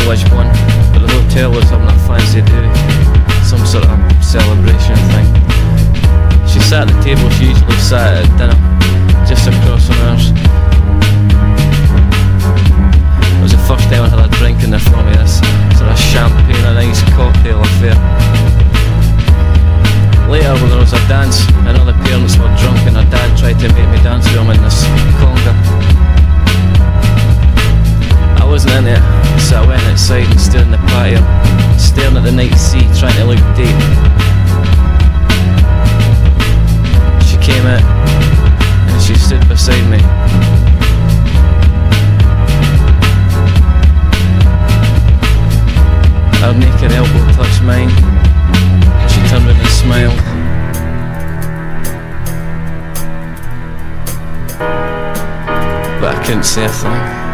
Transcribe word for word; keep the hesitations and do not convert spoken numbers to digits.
which one, but the hotel was having a fancy do, some sort of celebration thing. She sat at the table she usually sat at dinner, just across from ours. It was the first time I had a drink in the form of this sort of champagne and ice cocktail affair. Later, when there was a dance, and all the parents were drunk and her dad tried to make me dance with him in this conga. I wasn't in it, so I went outside and stood in the patio, staring at the night sea, trying to look deep. She came out, and she stood beside me. Her naked elbow touched mine, and she turned around and smiled. But I couldn't say a thing.